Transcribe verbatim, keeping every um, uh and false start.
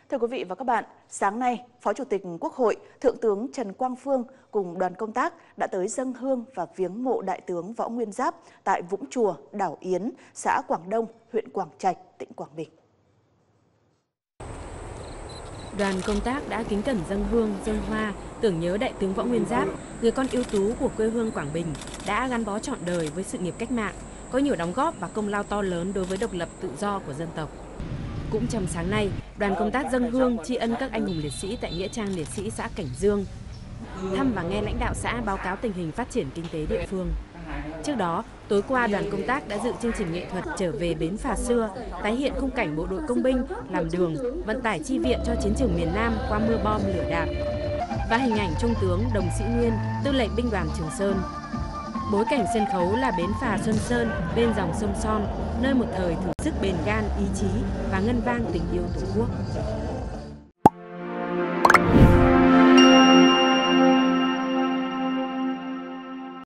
Thưa quý vị và các bạn, sáng nay, Phó Chủ tịch Quốc hội Thượng tướng Trần Quang Phương cùng đoàn công tác đã tới dâng hương và viếng mộ Đại tướng Võ Nguyên Giáp tại Vũng Chùa, đảo Yến, xã Quảng Đông, huyện Quảng Trạch, tỉnh Quảng Bình. Đoàn công tác đã kính cẩn dâng hương, dâng hoa, tưởng nhớ Đại tướng Võ Nguyên Giáp, người con ưu tú của quê hương Quảng Bình, đã gắn bó trọn đời với sự nghiệp cách mạng, có nhiều đóng góp và công lao to lớn đối với độc lập tự do của dân tộc. Cũng trong sáng nay, đoàn công tác dâng hương tri ân các anh hùng liệt sĩ tại nghĩa trang liệt sĩ xã Cảnh Dương, thăm và nghe lãnh đạo xã báo cáo tình hình phát triển kinh tế địa phương. Trước đó, tối qua đoàn công tác đã dự chương trình nghệ thuật trở về bến phà xưa, tái hiện khung cảnh bộ đội công binh làm đường, vận tải chi viện cho chiến trường miền Nam qua mưa bom lửa đạn, và hình ảnh Trung tướng Đồng Sĩ Nguyên, tư lệnh binh đoàn Trường Sơn. Bối cảnh sân khấu là bến phà Xuân Sơn bên dòng sông Son, nơi một thời thử sức bền gan, ý chí và ngân vang tình yêu Tổ quốc.